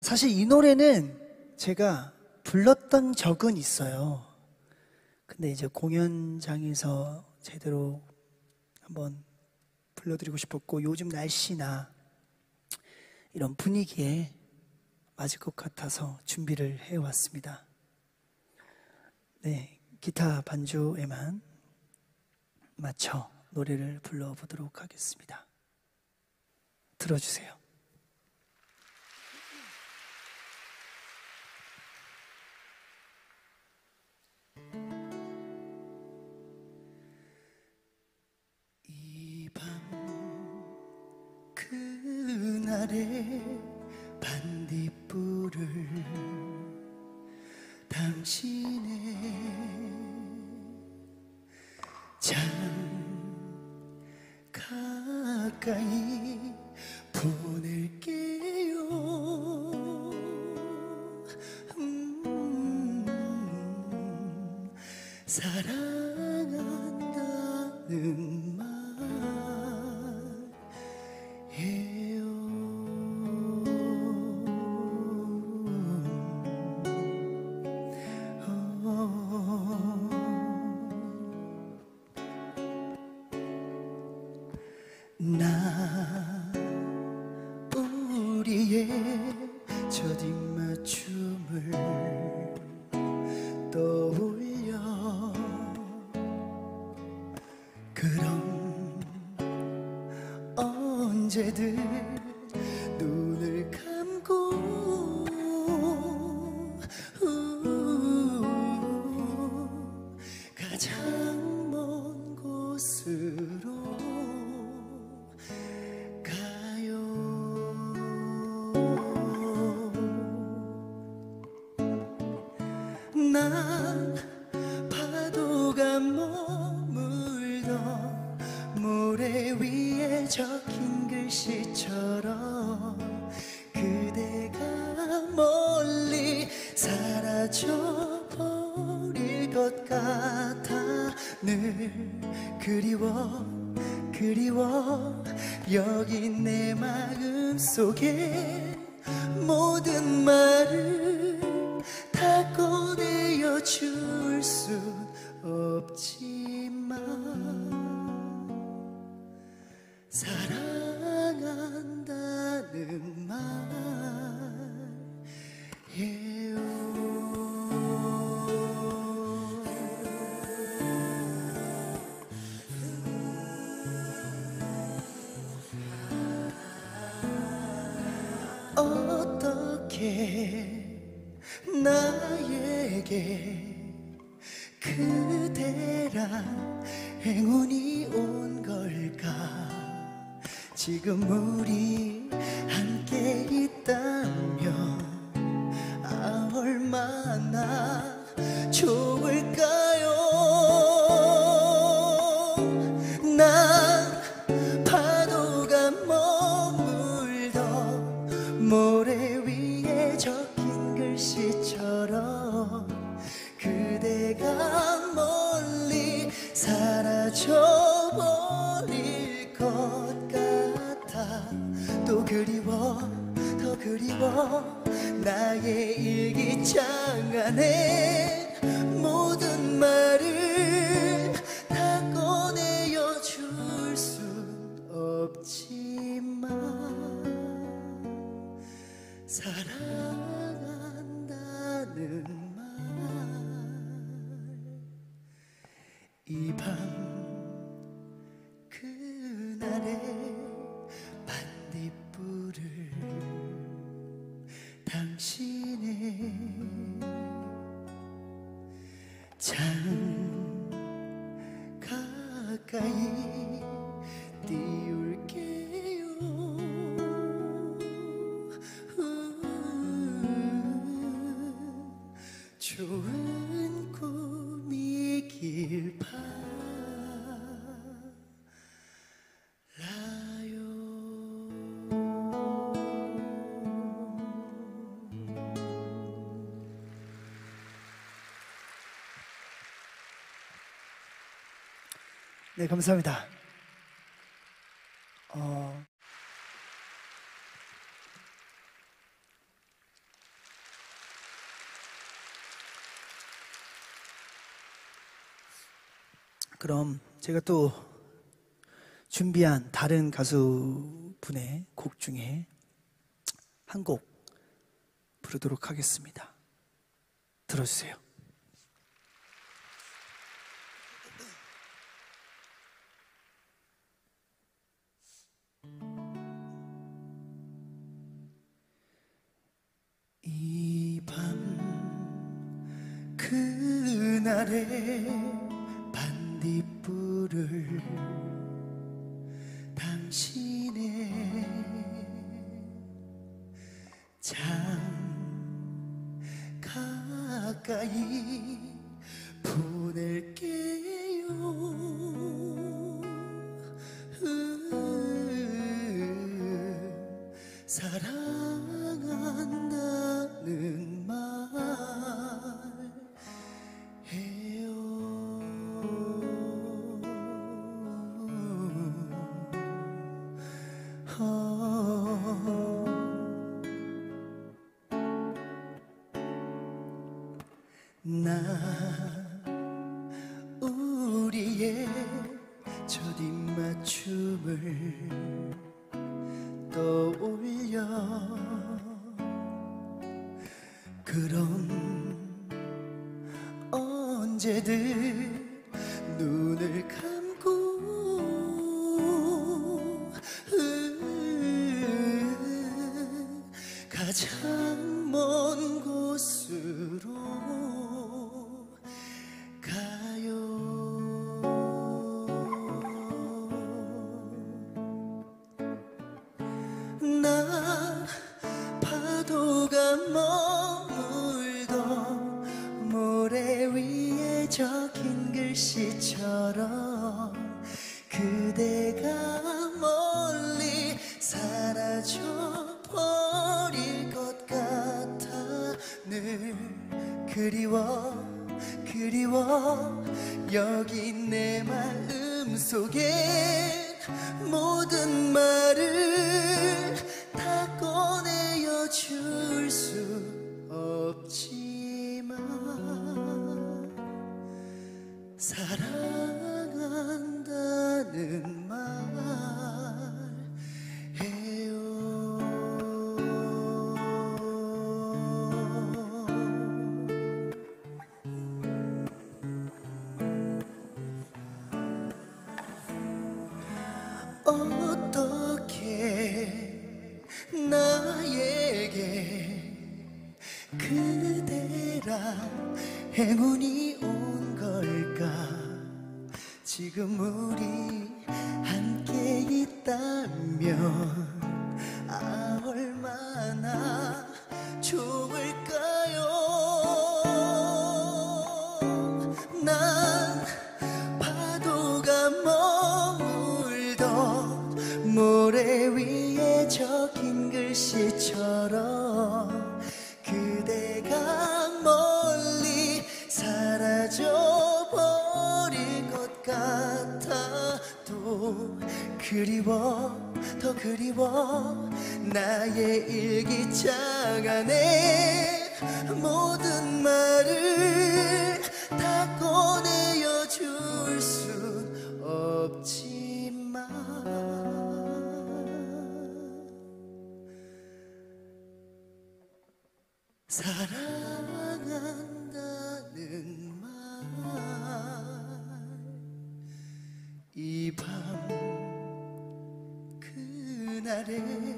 사실 이 노래는 제가 불렀던 적은 있어요. 근데 이제 공연장에서 제대로 한번 불러드리고 싶었고, 요즘 날씨나 이런 분위기에 맞을 것 같아서 준비를 해왔습니다. 네, 기타 반주에만 맞춰 노래를 불러보도록 하겠습니다. 들어주세요. 이 밤 그날의 반딧불을 당신의 참 가까이 보낼게요. 사랑한다는 말해요. 나 우리의 첫 입맞춤을 떠올려 그럼 언제든 눈을 감고 가장 먼 곳으로 가요. 난 파도가 머물던 모래 위에 적힌 글씨처럼 그대가 멀리 사라져 버릴 것 같아. 늘 그리워 여기 내 마음 속에 모든 말을 다 꺼내어 줄 순 없지만 사랑한다는 말해요. 어떻게 나에게 그대란 행운이 온 걸까. 지금 우리 함께 있다면 얼마나 좋을까요. 난 파도가 머물던 모래 위에 적힌 글씨처럼 그대가 멀리 사라져 버릴 것 같아. 또 그리워 더 그리워 나의 일기장 안에 모든 말을 다 꺼내어 줄 순 없지만 사랑한다는 말. 이 밤 그날의 반딧불을 당신의 참 가까이 띄울게요. 좋은 꿈이길 바라요. 네, 감사합니다. 그럼 제가 또 준비한 다른 가수분의 곡 중에 한 곡 부르도록 하겠습니다. 들어주세요. 이 밤 그날의 반딧불을 당신의 참 가까이 보낼게요. 사랑한다는 말 해요. 나 우리의 첫 입맞춤을 떠올려 그럼 언제든 눈을 감고 가장 먼 곳으로 가요. 나 파도가 머물던 모래 위에 적힌 글씨처럼 그대가 멀리 사라져 버릴 것 같아. 늘 그리워 여기 내 마음 속에 모든 말을 다 꺼내어 줄 수 없지만 사랑한다는 말 해요. 어떻게 나에게 그대랑 행운이 온 걸까. 지금 우리 함께 있다면 얼마나 좋을까요. 난 파도가 머물던 모래 위에 적힌 글씨처럼 그대가 멀리 사라져 버릴 것 같아도 더 그리워 나의 일기장 안에 모든 말을 다 꺼내어 줄 순 없지만 사랑한다는 말 이 밤 그날의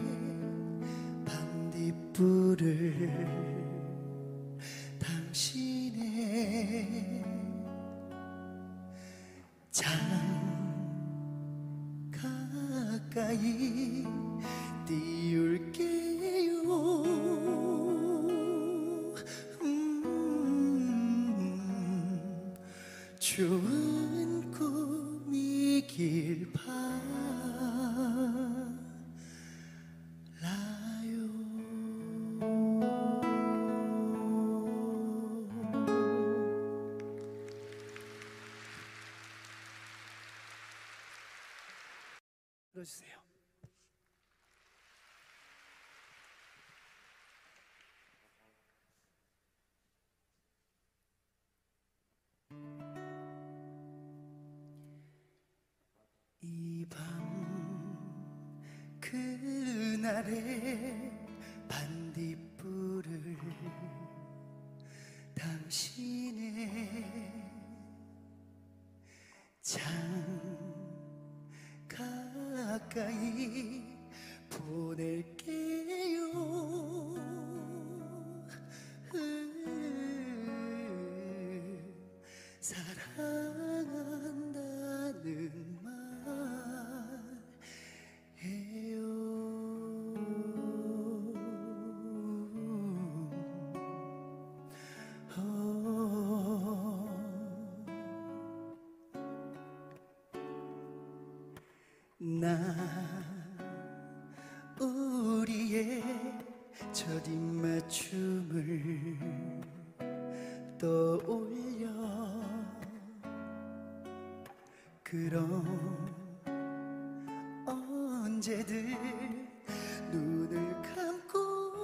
반딧불을 당신의 참 가까이 띄울게요. 좋은 꿈이길 바라요. 들어주세요. 그날의 반딧불을 당신의 참 가까이 보낼게요. 사랑한다는 말 해요. 나 우리의 첫 입맞춤을 떠올려 그럼 언제든 눈을 감고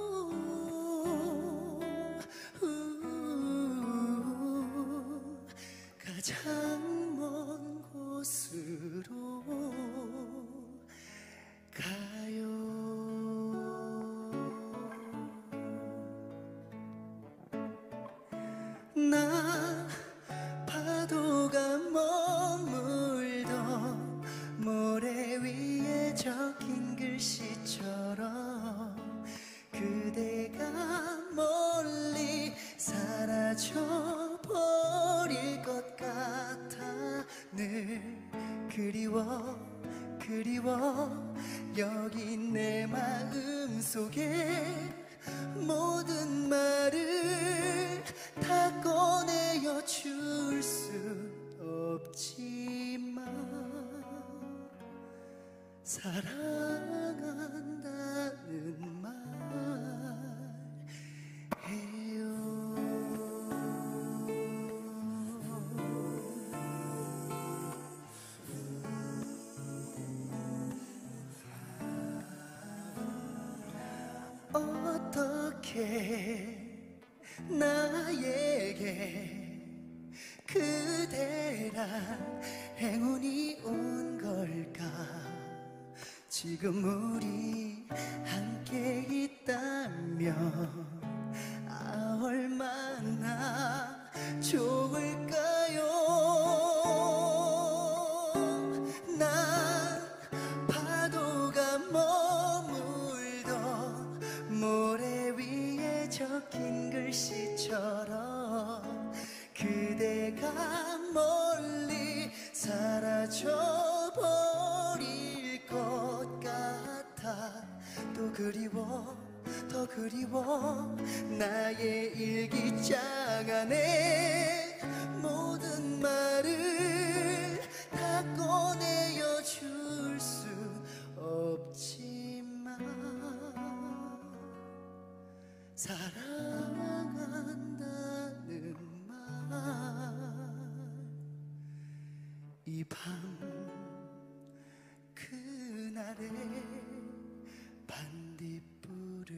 가장 먼 곳으로 가요. 나 파도가 머물던 모래 위에 적힌 글씨처럼 그대가 멀리 사라져 버릴 것 같아. 늘 그리워 여기 내 마음 속에 모든 말을 다 꺼내어 줄 수 없지만 사랑한다는 말 해요. 어떻게 나에게 그대란 행운이 온 걸까. 지금 우리 함께 있다면 얼마나 좋을까요. 난 파도가 머물던 모래 위에 적힌 글씨처럼 그대가 멀리 사라져 버릴 것 같아. 또 그리워 더 그리워 나의 일기장 안에 모든 말을 다 꺼내어 줄 수 없지만 사랑한다는 말 이 밤 그날의 반딧불을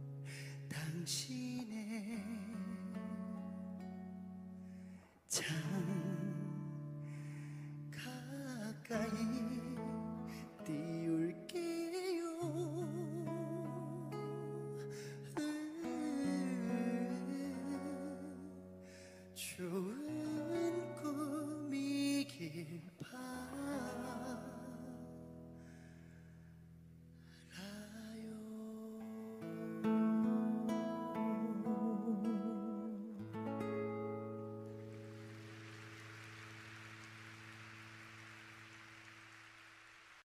당신의 참